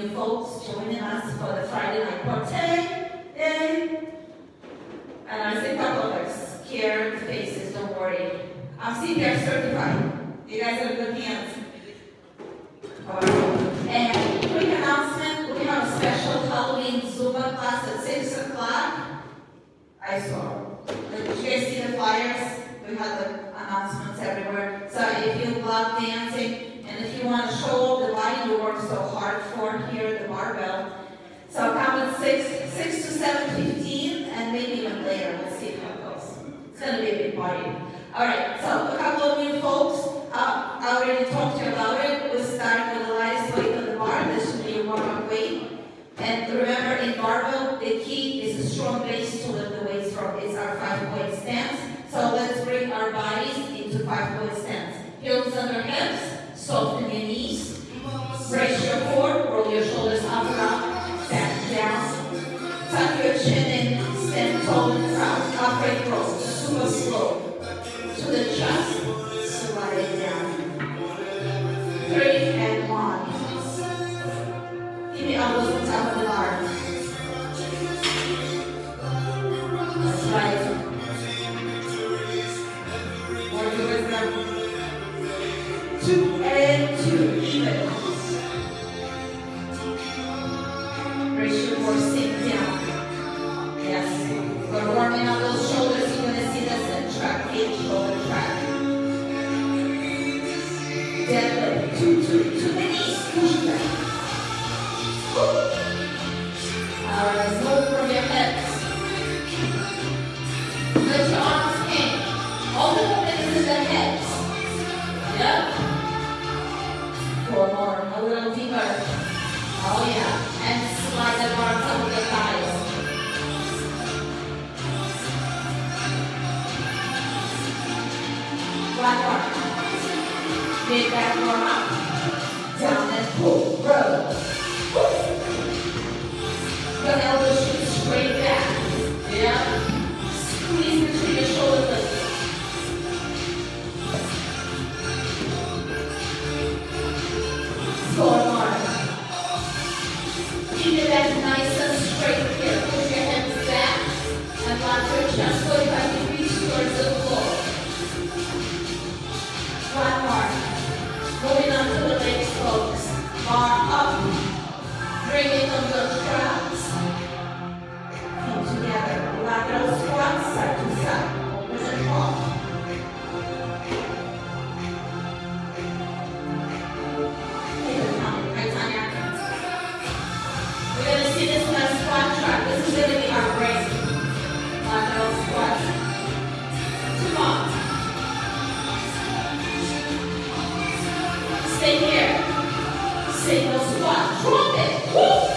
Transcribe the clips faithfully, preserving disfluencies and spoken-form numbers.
new folks joining us for the Friday night party. Yay! And I see a couple of us, scared faces, don't worry. I'm C P R certified. You guys have good hands. Uh, and quick announcement, we have a special Halloween Zumba class at six o'clock. I saw. Did you guys see the flyers? We had the announcements everywhere. So if you love dancing, and if you want to show off the body you work so hard for here at the Barbell, so come at six, six to seven fifteen, and maybe even later. We'll see how it goes. It's going to be a big party. All right, so a couple of new folks. Uh, I already talked to you about it. We start with the lightest weight on the bar. This should be a warm-up weight. And remember, in barbell, the key is a strong base to lift the weights from. It's our five-point stance. So let's bring our bodies into five-point stance. Heels under hips, soften your knees. Brace your core, roll your shoulders up and up, back down. Tuck your chin in, stand tall and proud. Upright roll, super slow. To the chest, slide it down. Three and one. Keep your elbows on top of the bar. That's right. Work your wisdom. Two and two, even. Brace your core, sink down. Yes. We're warming up those shoulders. You're going to see this in track eight, shoulder track. Deadlift, two, two, two knees, push back. Alright, move from your hips. Let your arms hang. All the movement is in the hips. Yep. Four more, a little deeper. Oh yeah. And slide the bar on top of the thighs. One more. Mid back warm up. Down and pull. Row. Your elbows shoot straight back. Yeah. Squeeze between your shoulder blades. Four more. Keep your legs nice and straight here. Push your hands back and lock your chest forty-five degrees towards the floor. One more. Moving on to the legs, folks. Bar up. Bring it on those traps. Feet together. Lateral squats, side to side. Open and fall. Keep it coming. Right on your hands. We're going to see this in our squat trap. This is going to be our break. Lateral squats. Two more. Stay here. Single squat. Drop it. Woo!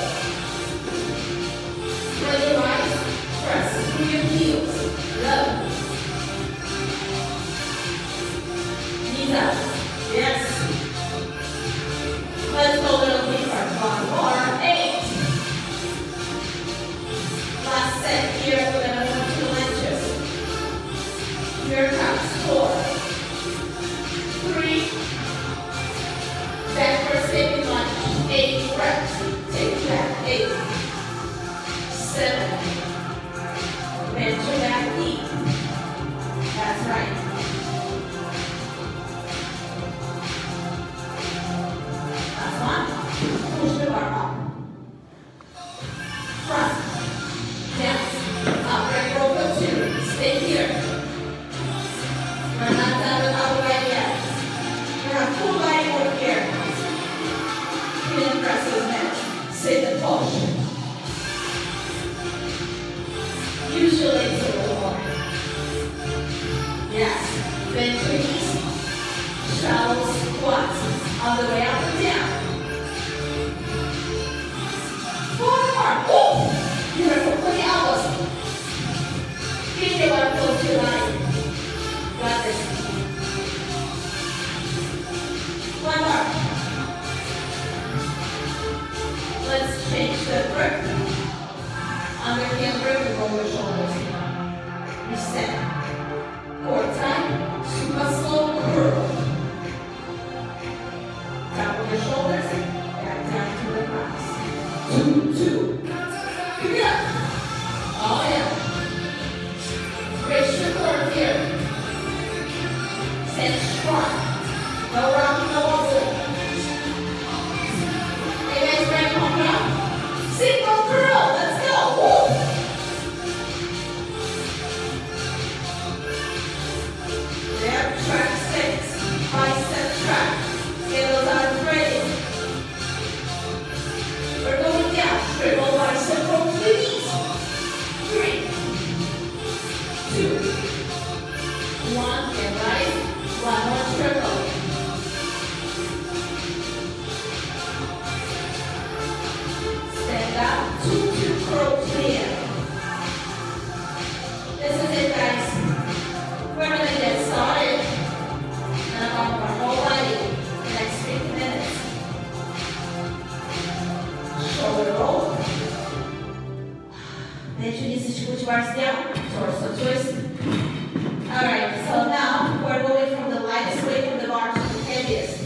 Really rise. Press through your heels. Low. Knees up. Yes. Let's go a little deeper. One more. Eight. Last set here. We're going to move two inches. Here comes four. Three. Back for a stepping lunge. Eight reps. Take it back. Eight. Seven. Bend your back knee. That's right. Last one. Push the bar up. Front. Down. Upright roll for two. Stay here. We're not done with our way yet. We have full body work here. Feeling presses next. Sit and push. Usually it's a little more. Yes. Bend your knees. Shallow squats. On the way up and down. Four more. Woo! Beautiful. Put the elbows. Keep your arm close to your body. Got this. One more. Let's change the grip. Underhand grip and roll your shoulders. Reset. Four time. Super slow curl. Top of your shoulders. Back down to the cross. Head to knees, push bars down, torso twist. Alright, so now we're going from the lightest weight from the bar to the heaviest.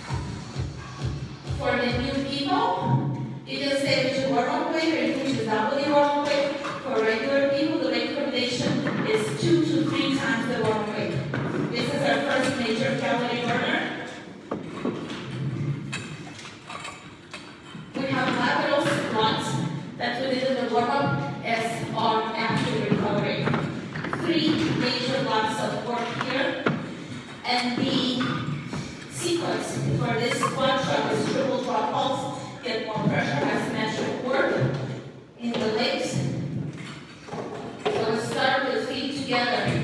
For the new people, you can stay with your warm-up weight or you can choose double the warm-up weight. For regular people, the weight combination is two to three times the warm-up weight. This is our first major calorie burner. We have lateral squats that we did in the warm-up as our active recovery. Three major blocks of work here. And the sequence for this squat truck is triple drop pulse. Get more pressure, asymmetric work in the legs. So let's start with feet together.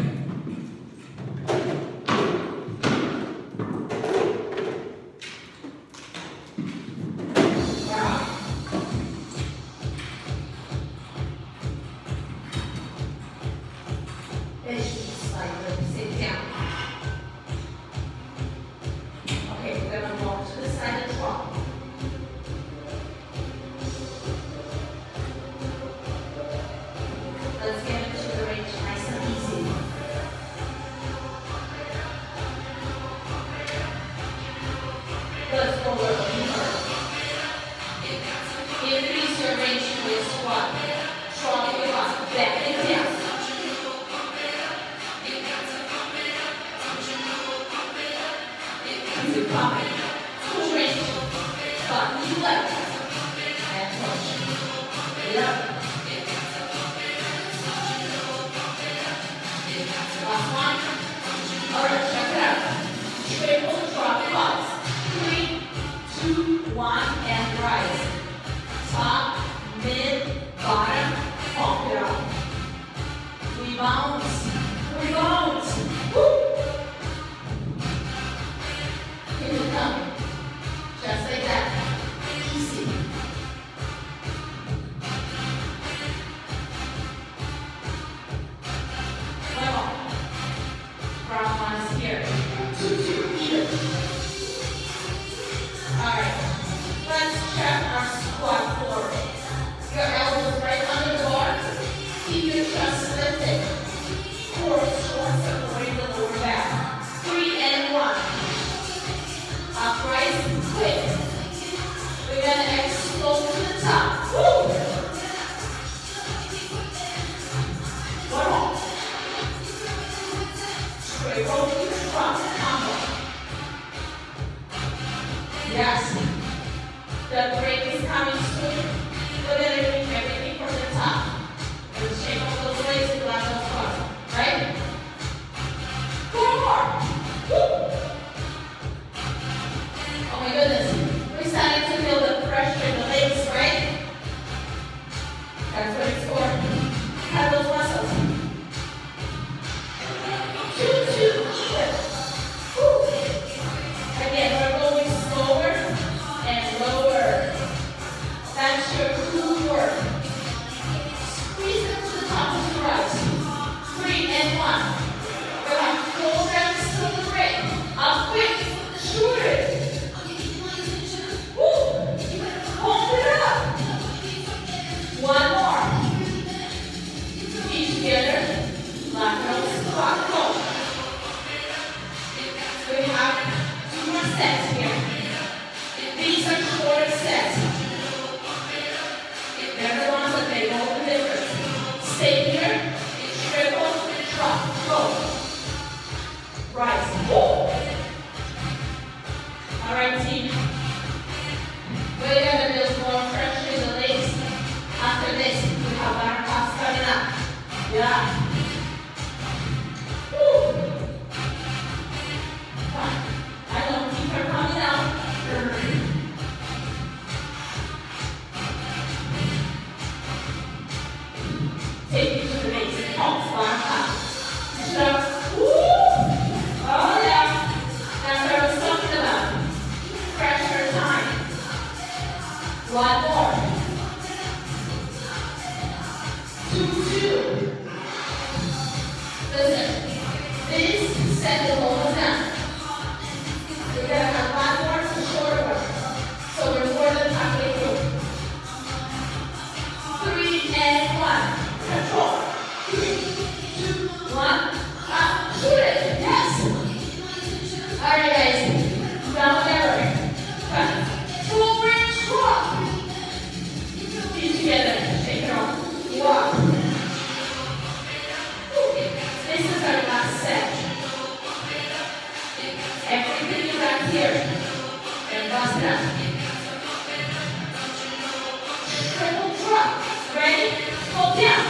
Ready? Hold down.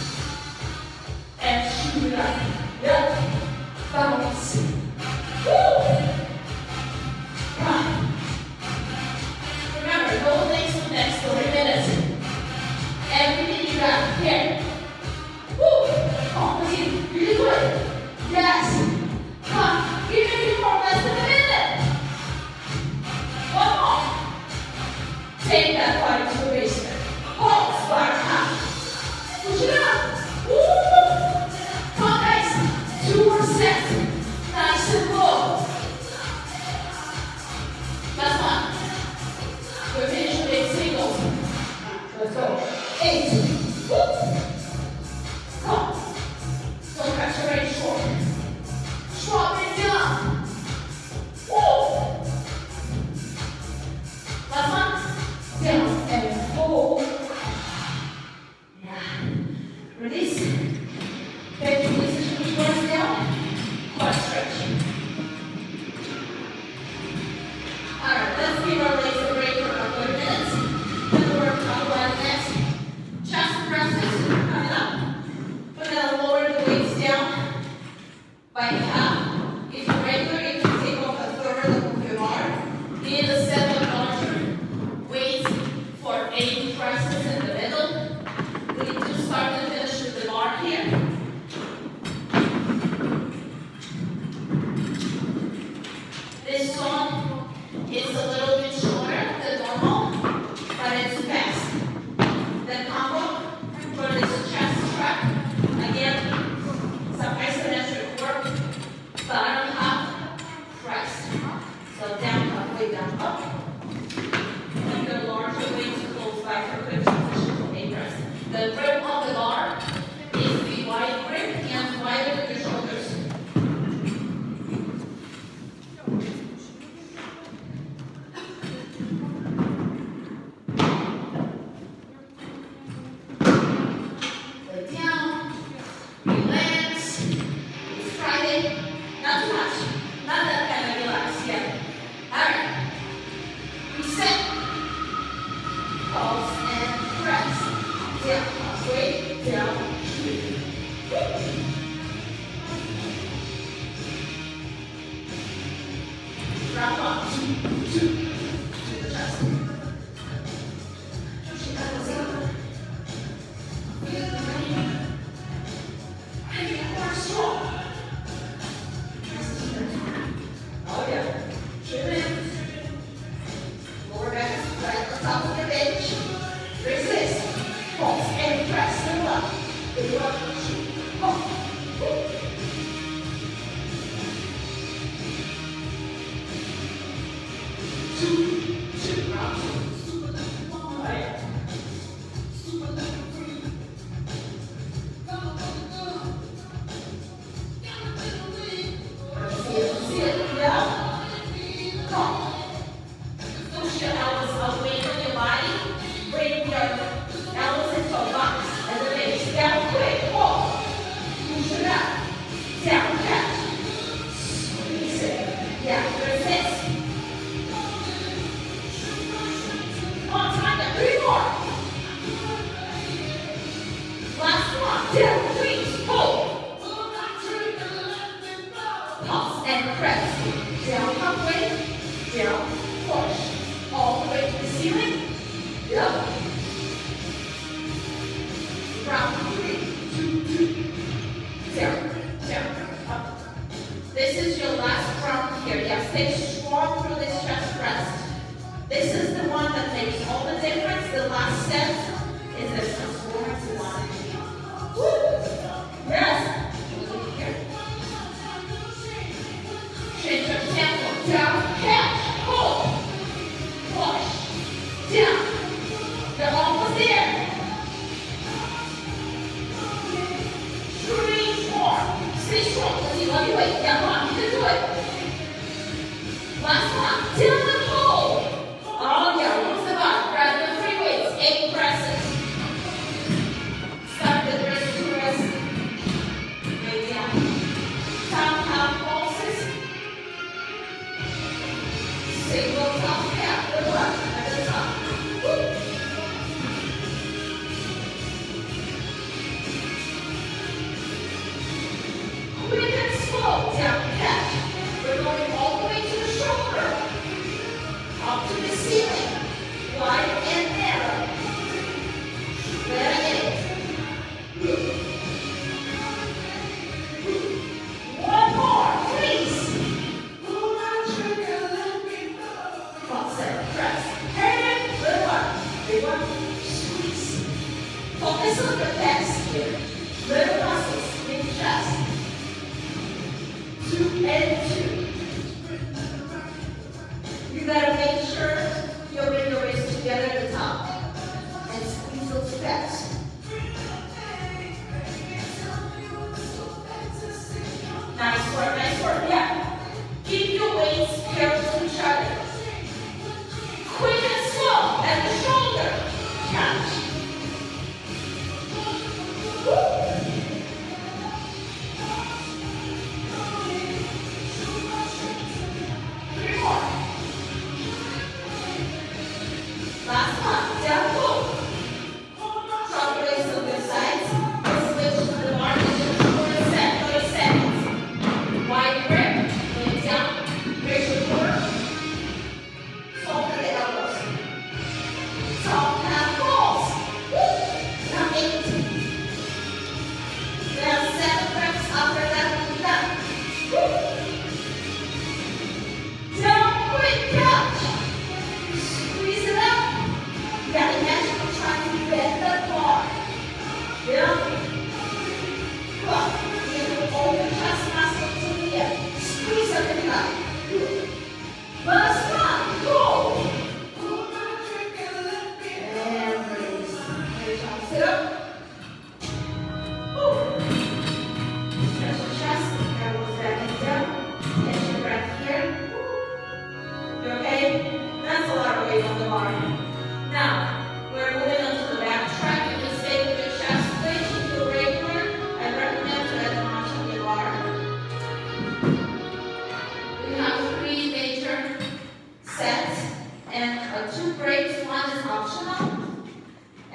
And shoot it up. Yep. Bounce. Woo! Come on. Remember, no legs for the next thirty minutes. Everything you got. Here. Woo! Come on, let's see. Really good. Yes. Come on. Give me a few more. Less than a minute. One more. Take that body to the basement. Hold squat up. Push it up. Woo! Come on, guys. Two more sets. Nice and low. Last one. We're finished with eight singles. Let's go. Eight. Woo! Come on. Don't cut your right short. Drop it down. Woo! Last one. Down and hold. Yeah. Release. Back to position. Push bars down. Quad stretch. Alright, let's give our legs a break for about thirty minutes. Then we'll work on one next. Chest presses coming up. We're going to lower the weights down by half. If you're regular, you can take off a third of your bar. You need to set up larger weights for eight presses in the middle. We need to start and finish with the bar here. This one is a little bit shorter than normal, but it's fast. The combo for this chest track, again, some isometric work, but I don't have press. So down, up, way down, up. And the larger weight close by for quick position for a press. The grip of the bar is the wide grip and wider with your shoulders. Lay down, relax. It's Friday. Not too much. Not that kind of relax yet. Alright. Reset. Pulse and press. Down, halfway, down, round up, two, two, to the chest. Push it back, let's go. Feel the brain. Heavy core strong. Oh yeah. Trip in. Lower back, right on top of the bench. Resist. Pulse and press. Still up.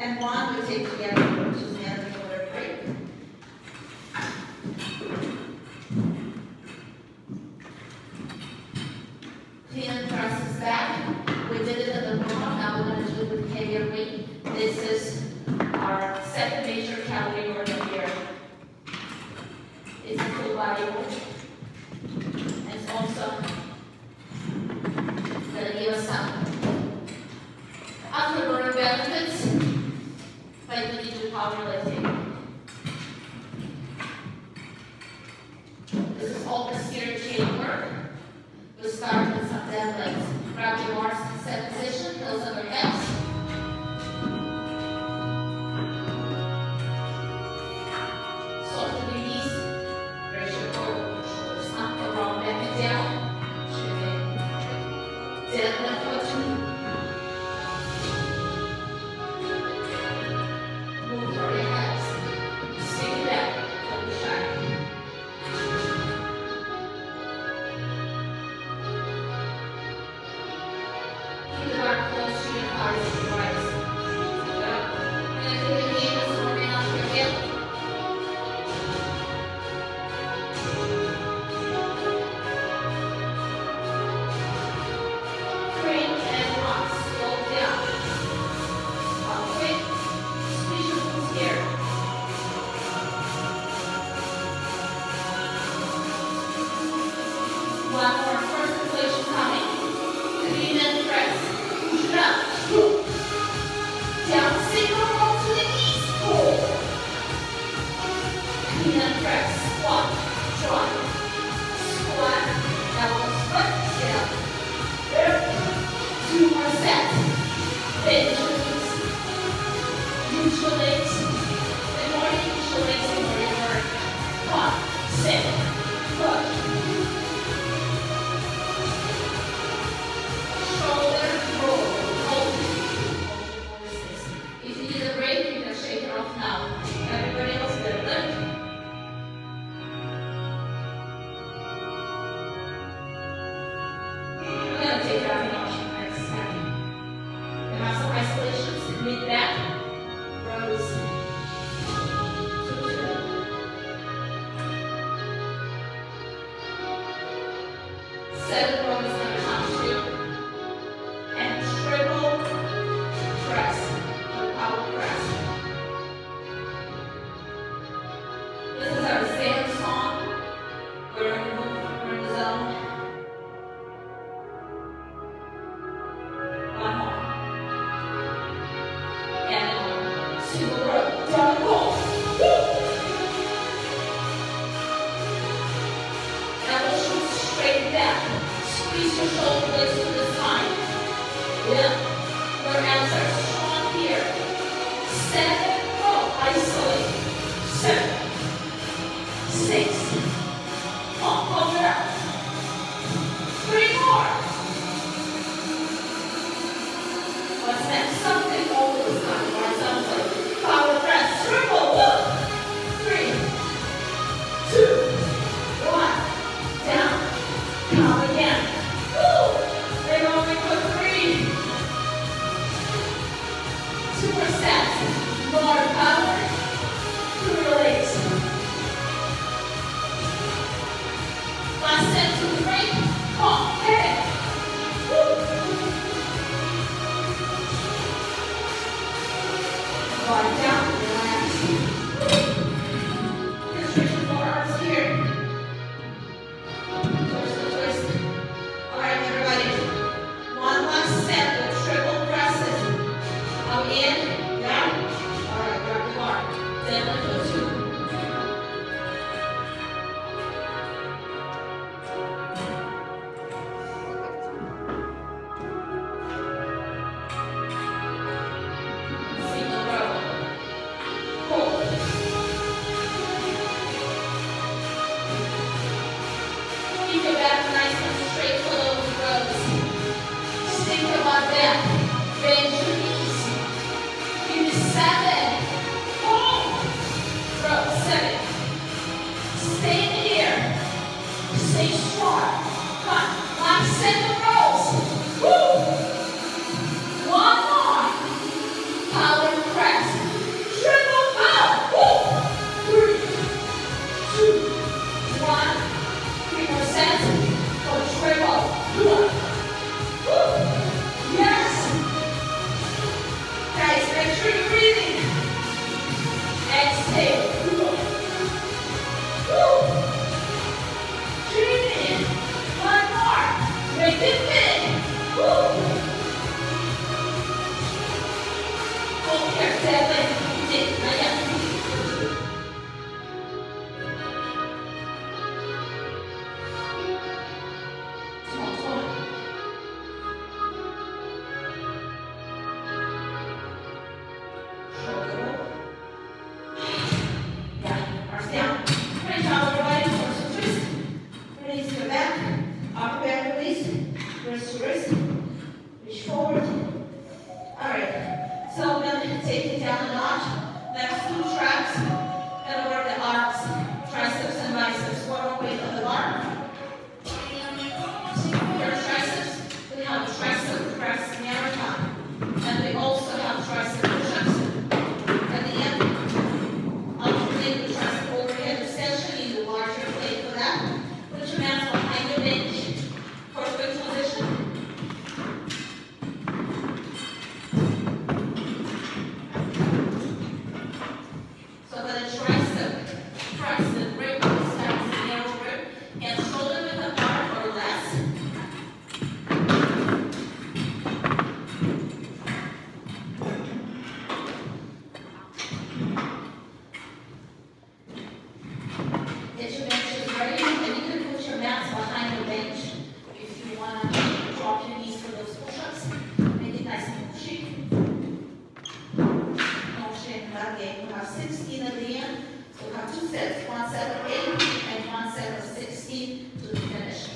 and one we take together, which is mandatory break. Clean and presses back. We did it at the bottom, now we're going to do it with heavier weight. This is our second major calorie burner here. It's a full body work. And it's also going to give us some afterburner benefits, like when you do powerlifting. This is all posterior chain work. We'll start with some deadlifts. Grab your bars in set position, heels over hips. Soft release. Raise your shoulders up, the wrong back and down. Deadlift for two. Move for your hips. Stick it back. Don't be shy. Keep the bar close to your thighs as you rise. Good. And if the knee is warming up your hip. then take it down a notch. Next two traps. Gonna work the arms, triceps and biceps. One more weight on the bar. For triceps, we have tricep press marathon. And we also have tricep push-ups. At the end, alternate the tricep overhead extension in the larger plate for that. Put your hands behind your bench for a quick position. So for the tricep, tricep grip, stands the narrow grip, and shoulder width apart or less. Get your benches ready, and you can put your mats behind the bench if you want to drop your knees for those push-ups. Make it nice and pushy. No shame that game. We have sixteen at the end, so we have two sets, one set of eight and one set of sixteen to the finish.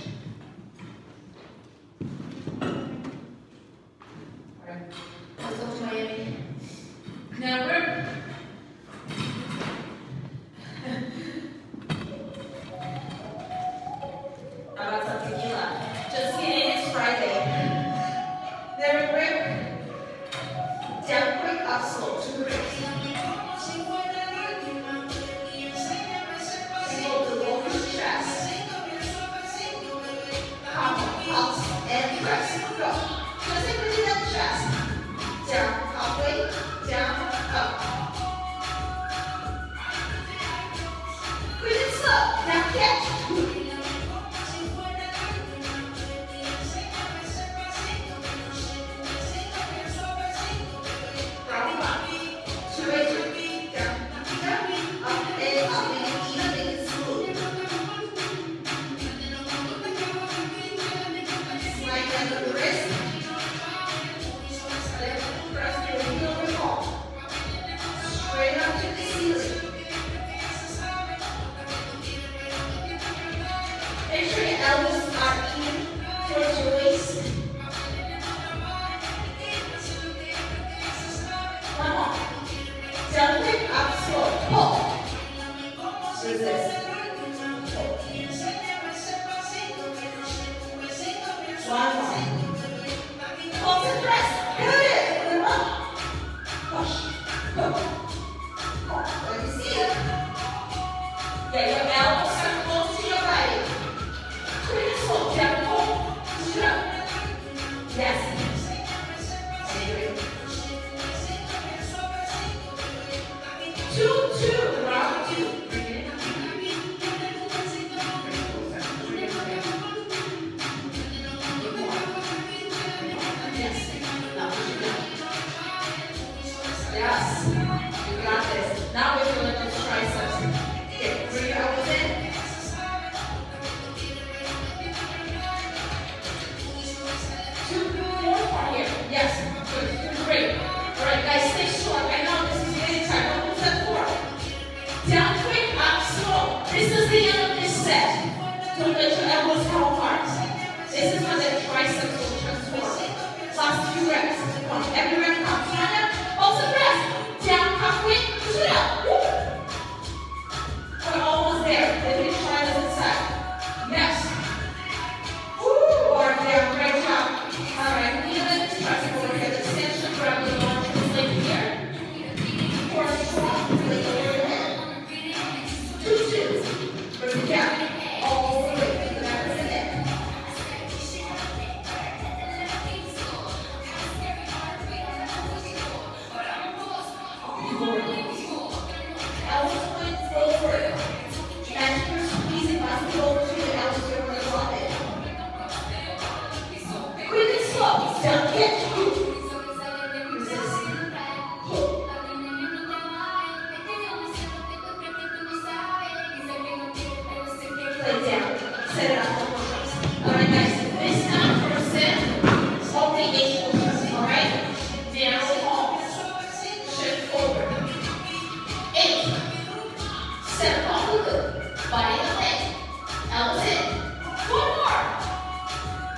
All right, let's go to Miami. Now we're How about some tequila? Just kidding, it's Friday. Never grip. Down quick, up slow, two grips. Single to lowest chest. Come, up, and press. Go. Just simply down chest. Down, halfway, down, up. Quick and slow. Now catch.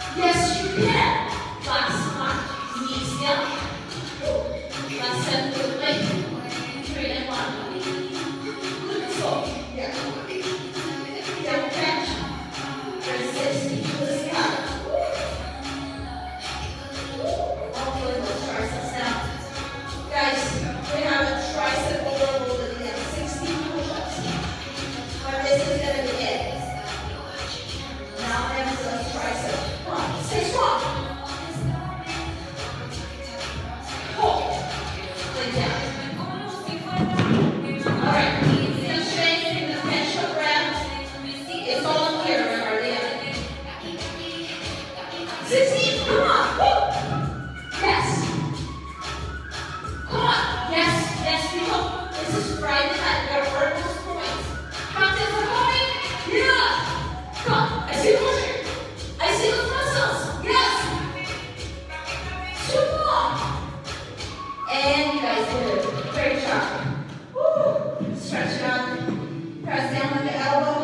Yes, you can. Last one. Knees down. Last set. This is Friday night. We are almost point. Cocktails are coming. Yeah. Come. I see the motion. I see the muscles. Yes. Two more. And you guys did it. Great job. Woo. Stretch it out. Press down on the elbow.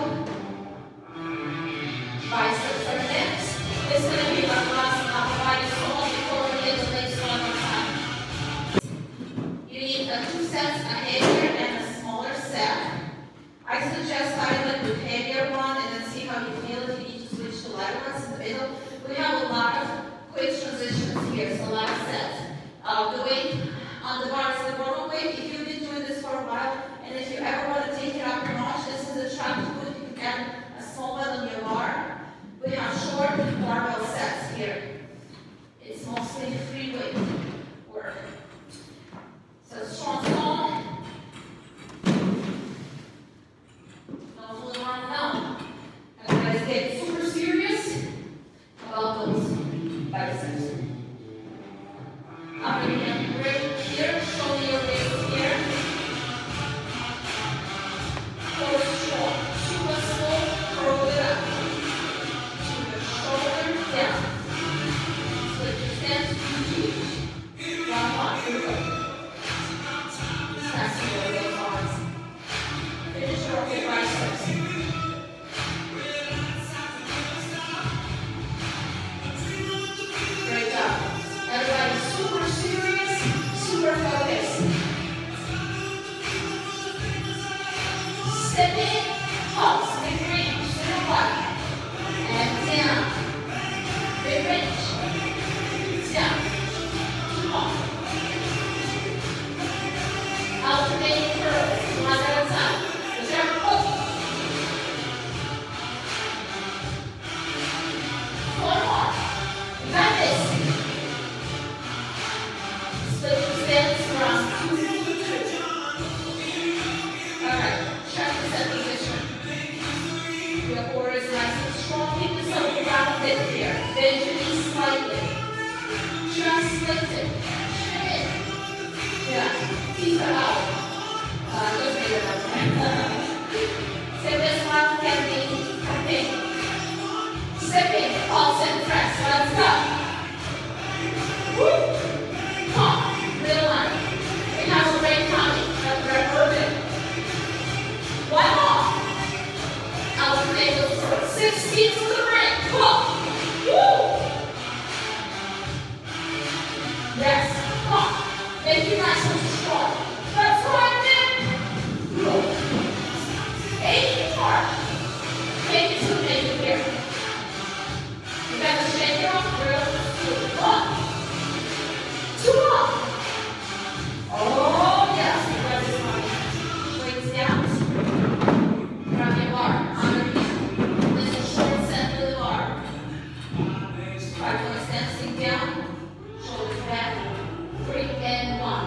Biceps are next. This is going to be our last upper body solo before we get the legs one more time. You need a two sets, a heavier and a smaller set. I suggest starting like with heavier one and then see how you feel if you need to switch to lighter ones in the middle. We have a lot of quick transitions here, so last set. Uh, the weight on the bar is the normal weight. If you've been doing this for a while, and if you ever want to take it up a notch, this is a trap to put. You can add a small one on your bar. We have short barbell sets here. It's mostly free weight work. So strong, strong. Don't fool around now. And you guys get super serious about those biceps. Upper hand break here, shoulder your waist here. Core strong, super slow, curl it up. Shoulder down. Split your stance, huge. One more, here we go. Passing over those arms. Finish off your biceps. Great job. Everybody super serious, super focused. Step in, pulse, big range, center block. And down. Big range. Down. Two more. Alternating curls, one at a time. Whichever pull. Four more. You got this. Split your stance from two to two. Alright, check the set position. Your core is nice and strong. Keep yourself grounded here. Bend your knees slightly. Just lift it. Chin in. Yeah. Teeth are out. Uh, just make it up. Step this one can be tapping. Step in, pulse and press. Let's go. Woo! Come. Middle line. We have a break coming. That's very urban. One more. Alternate those curls. sixteen to the break. Come. Woo! Yes. Come. Make it nice and strong. That's right, man. Eight more. Take it to the middle here. You gotta shake it off real slow. One. Two more. Oh, yes. You got this one. Weights down. Grab your bar. Underneath. This is short center of the bar. Five points dancing down. Shoulders back. Three and one.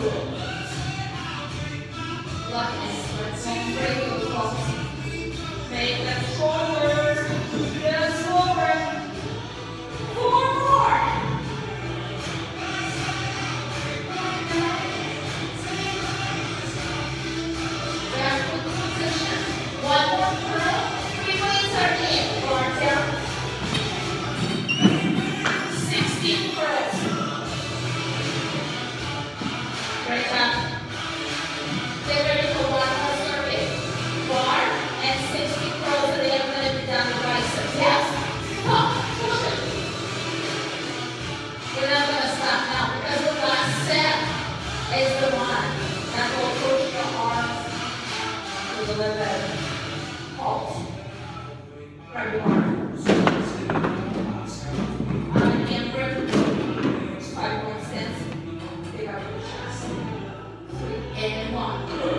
Luckness. Let's break those muscles. Make them shorter. Get them slower. Four more. Back to the position. One more curl. Three weights are in. Bar down. sixteen curls. Great job. Get ready for one more circuit. Bar and sixty curls, and then I'm going to be down the biceps. Yes. Come. Push it. We're not going to stop now because the last set is the one that will push your arms to the left. Pulse. Grab your arm. On the hand grip. Five point stance. Pick up your chest. Three and one.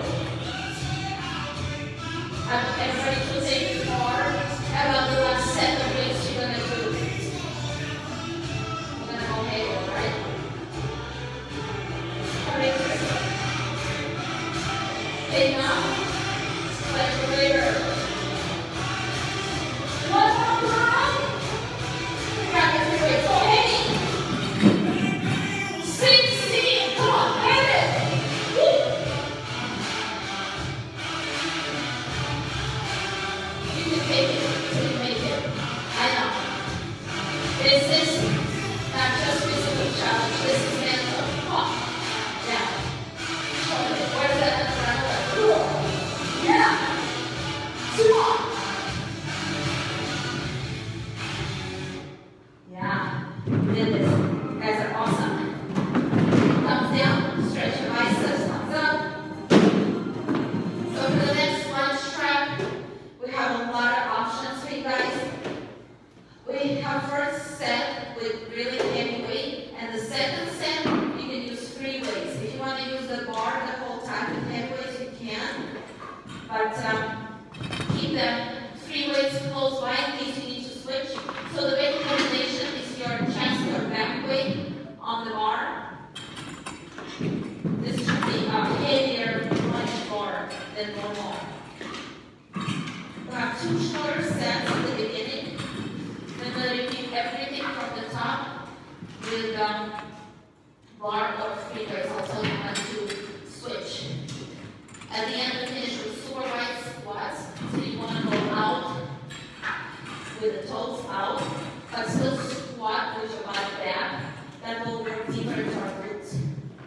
I want everybody to take more about the last set of weights you're going to do. We're going to go heavy, right? Alright. Big now. Let's go later. One more round. Grab your three weights. Go heavy. sixteen. Come on, heavy. Woo. more, then one more. We have two shorter sets at the beginning. Then we repeat everything from the top with um, bar or fingers. I'll tell you when to switch. At the end, we finish with super wide squats. So you want to go out with the toes out, but still squat with your body back. That will work deeper into our glutes.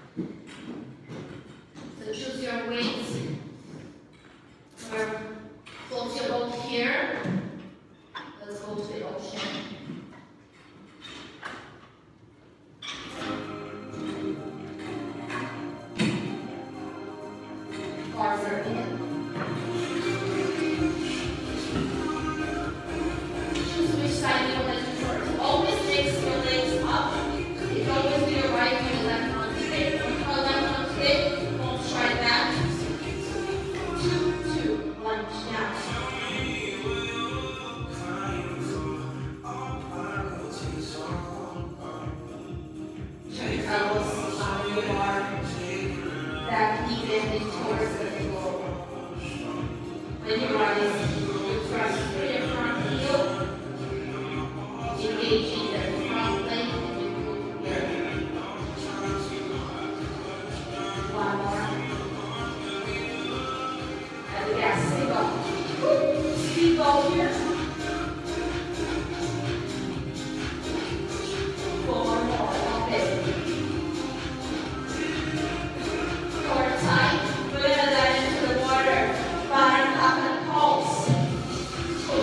So choose your weights. Or float your boat here. Let's go to the ocean. Bars are in. Choose which side you want to do first. Always mix your legs up. You can always do your right or your left on today. When you go left on today, don't try that. Two, two, lunge down. Turn your elbows on your bar. Back knee bending towards the floor. When you rise, you thrust through your front heel, engaging the front leg and you move here. One more. And the gas, stay go. Speed go here. Four more, okay. Core tight. We're gonna dive into the water. Bottom up and pulse.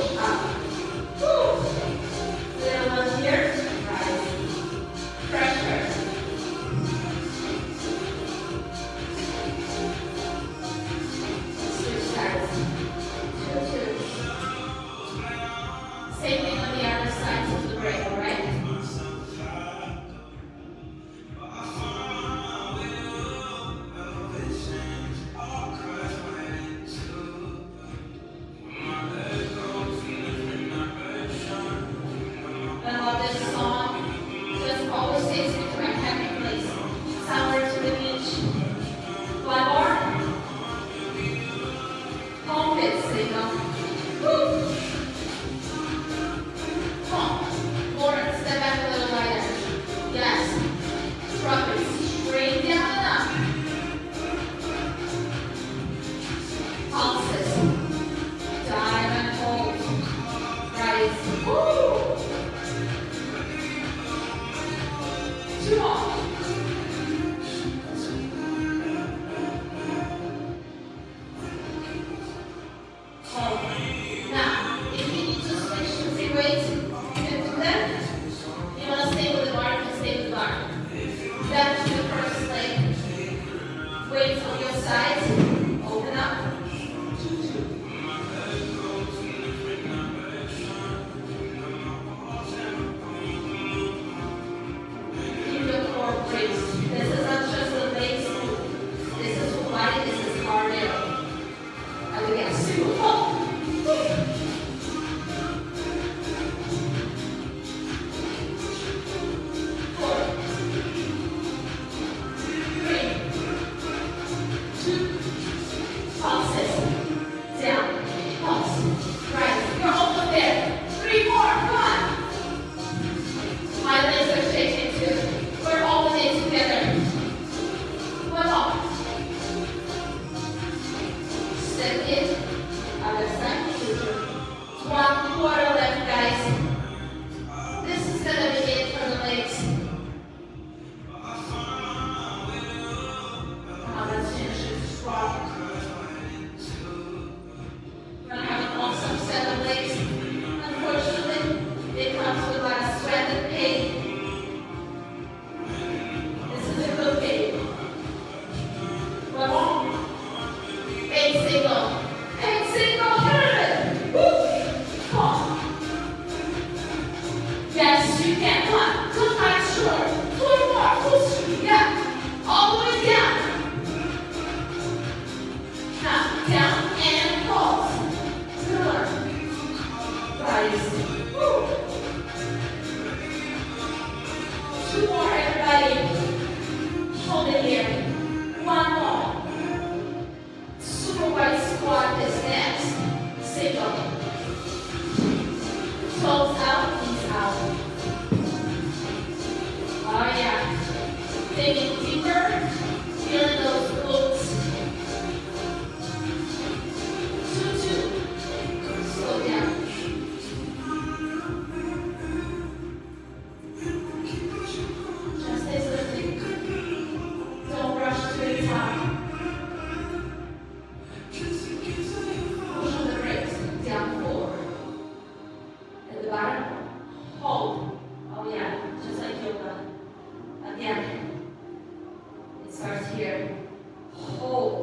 Start here. Hold.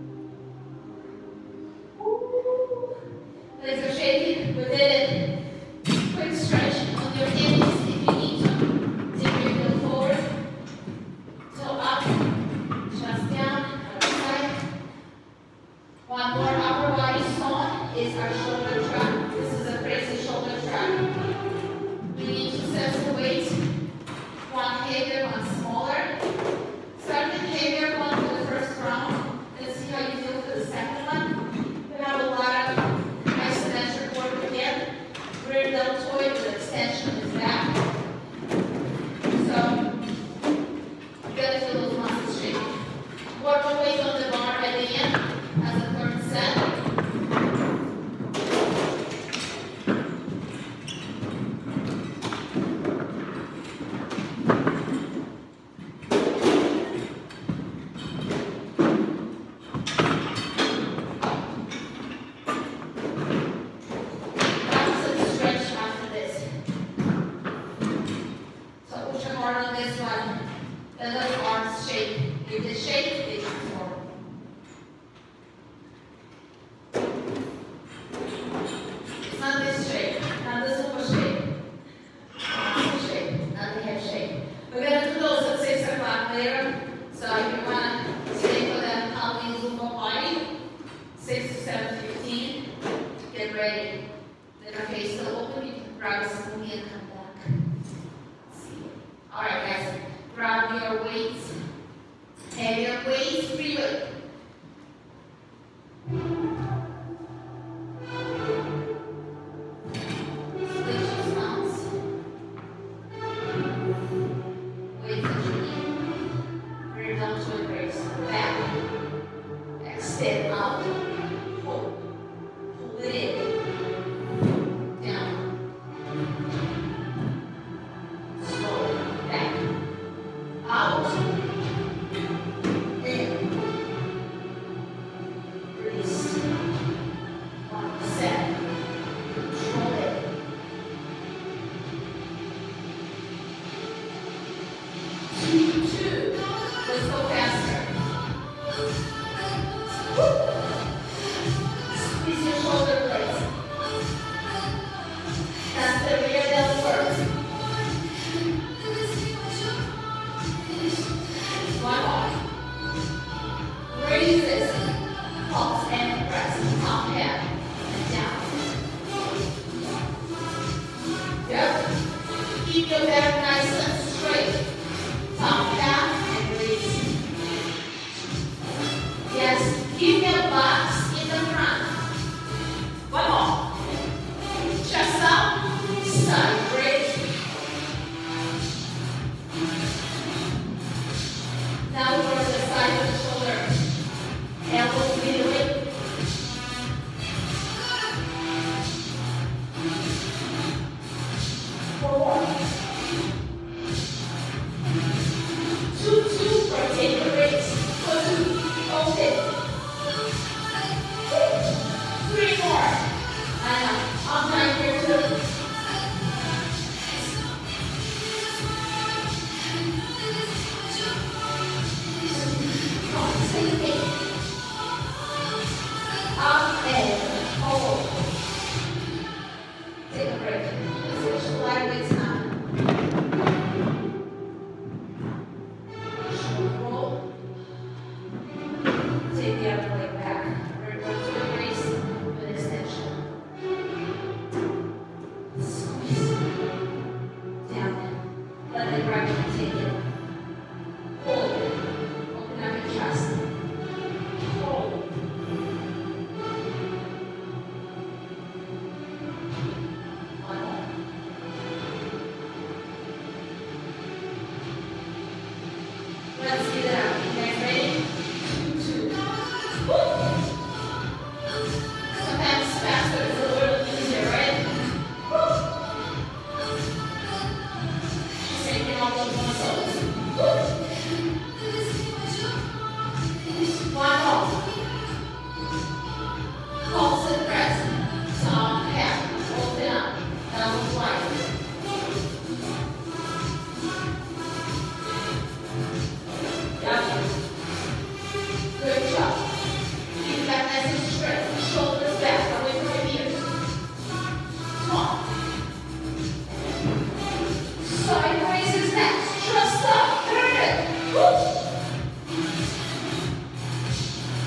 Legs are shaking. We did it. Quick stretch on your hips if you need to. Take your heel forward. Toe up. Chest down. Other side. One more upper body song is our shoulder track. This is a crazy shoulder track. We need to set the weight. One heavier, one smaller. Start with heavier one for the first round. Let's see how you feel for the second one. We have a lot of isometric work again. Rear deltoid with extension is back. So, you gotta feel those muscles shaking. Work the weight on the bar at the end as a third set.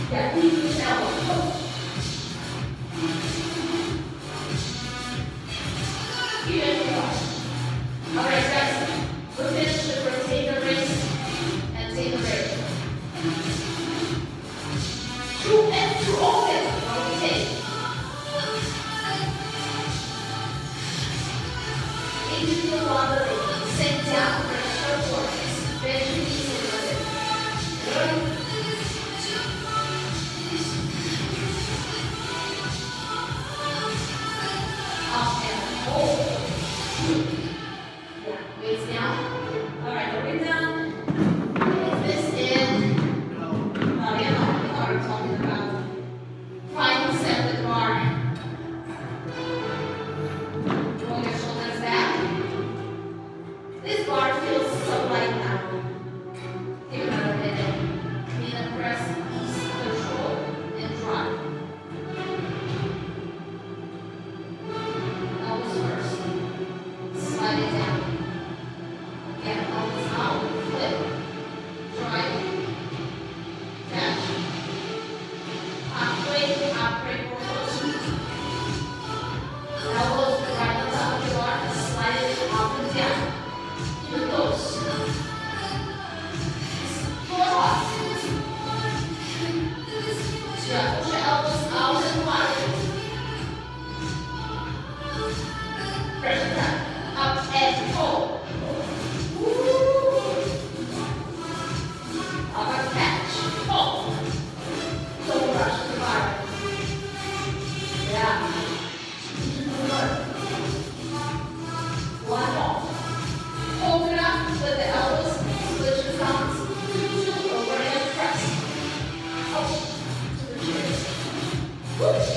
Yeah, please use the elbow. Go. Keep it going. All right, guys. We'll finish with rotate the wrist and take a break. Two and two open. Rotate. If you feel wobbly, sit down for a short work. Bend your knees a little bit. Good. Up and hold. Yeah, weights down. All right, are we done? Is this in? No. No, you know, you know what I'm talking about. Final set with bar. Roll your shoulders back. This bar feels so light now. Give it another minute. Knee and press, ease, control, and drop. Elbows first. Slide it down. Again, elbows out, flip, drive, catch. Halfway, half break, roll. Elbows right on top of the bar, slide it up and down. Keep it close. Pull it off. Yeah, push your elbows out and wide. Pressure down. Up and hold. Up and catch. Hold. Don't rush the bar. Yeah. Good. One more. Hold it up with the elbows. Split your thumbs. Two, two, overhead press. Up to the chest. Whoosh.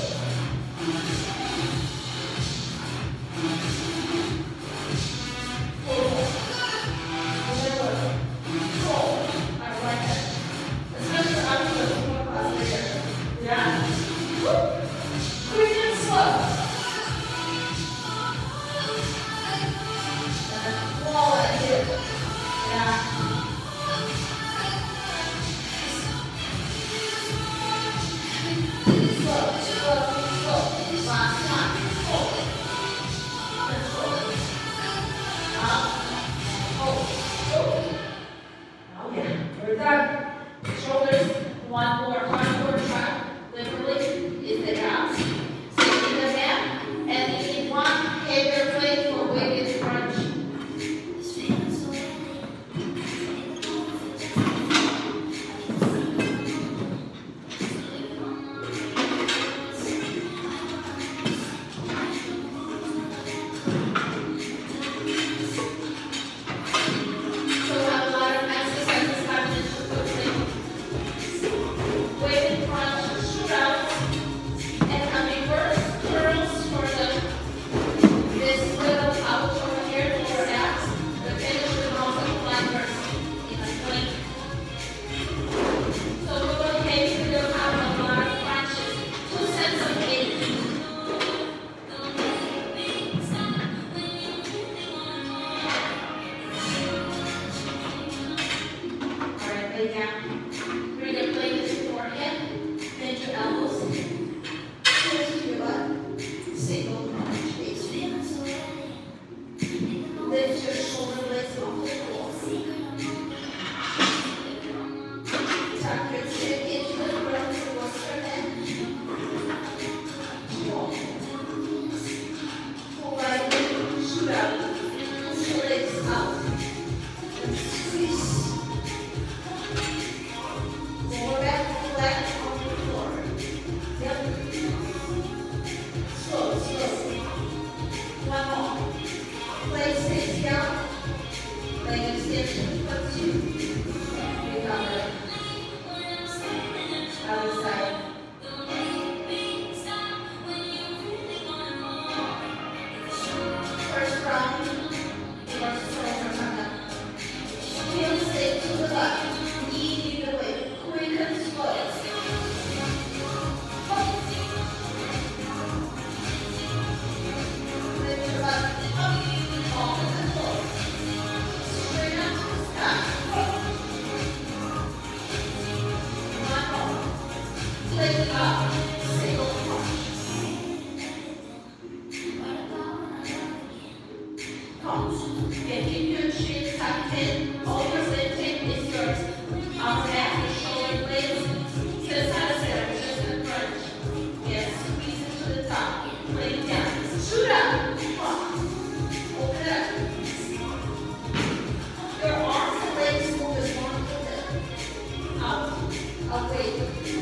Up weight.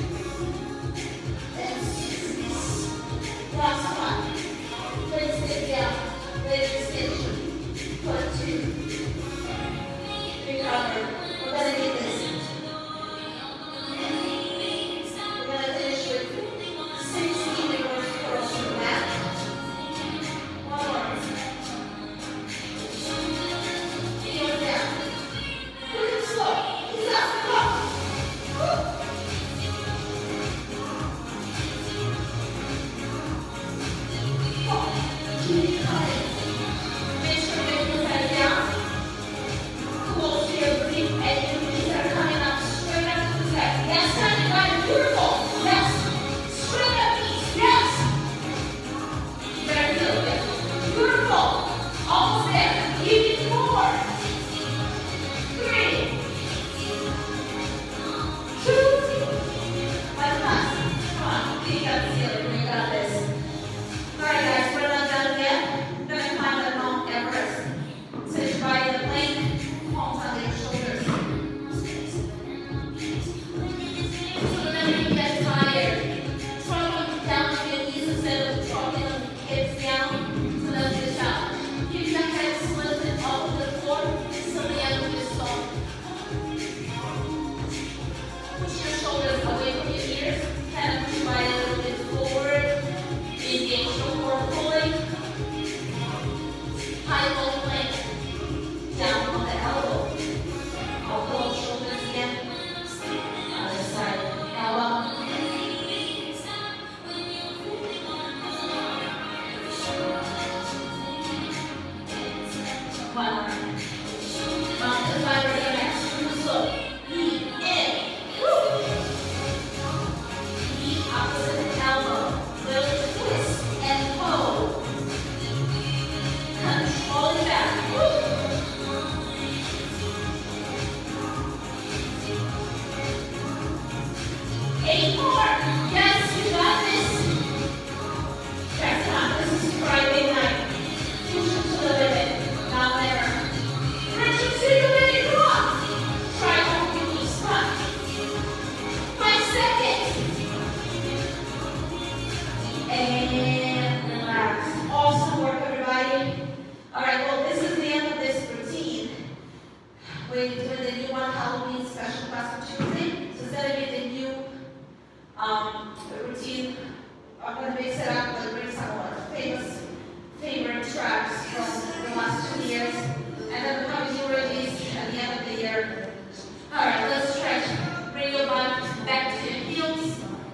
And last one. Let's sit down. Let's stitch. Put two. Recover. We're gonna do this. We're gonna finish with sixteen reverse curls to the back. One more. Heel down. Quick and slow. He's up. Go. Woo. Keep coming. Make sure you get your head down. Close to your feet and your knees are coming up straight up to the sky. Yes, honey, right, beautiful. Yes. Straight up knees. Yes. Very good. Beautiful. Almost there. Even more. Three. Two. One last. Come on. We got the ceiling. We got this. Alright guys, we're not done yet. We're gonna climb the Mount Everest. Sit your body in the plank, palms under your shoulders. So whenever you get tired, try going down to your knees instead of dropping the hips down. So that's your challenge. Keep your head lifted up to the floor till the end of your song. Push your shoulders away from your ears. Kind of push your body a little bit forward. Engage your core fully. High low plank. Down on the elbow. Elbow, shoulders again. Other side. Elbow. One more. Mountain climber here next. Slow. Knee in. Woo. Knee opposite elbow. Little twist and pull. Control it back. Woo. Eight more. Yes, you got this. Check it out. This is Friday night. Push it to the limit. Now never. Stretch it to the limit. Come on. Try on your knees. Come on. Five seconds. And relax. Awesome work, everybody. Alright, well, this is the end of this routine. We're doing the new one Halloween special class on Tuesday. So instead of the new um, routine, I'm going to mix it up and bring some of our famous favorite tracks from the last two years. And then we'll have new release at the end of the year. Alright, let's stretch. Bring your butt back to your heels.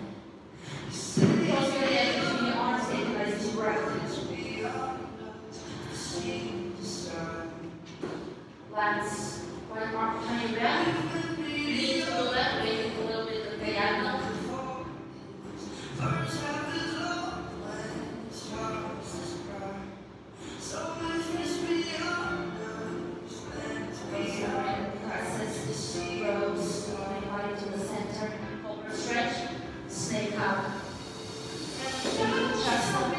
Close your head between your arms, take a nice deep breath. Last one arm behind your back. Knee to the left, making a little bit of diagonal. Raise your right presses, rose, bring body to the center. Cobra stretch, snake out. Chest up.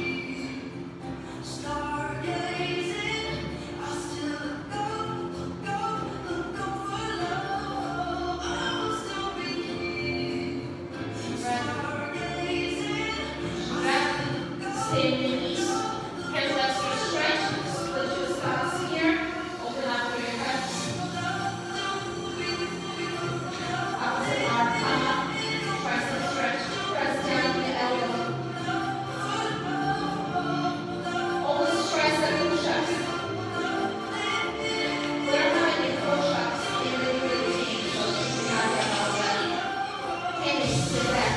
Stargazing, I still look up, look up, look up for love. I will still be here. Stargazing, Back, stay in your knees. Hip flexor stretch. Split your stance here. Open up your hips. Opposite arm, come up. Tricep stretch. Press down the elbow. Always stress the push-ups. Learn how to do push-ups in the routine, so you have that all done. And you sit back.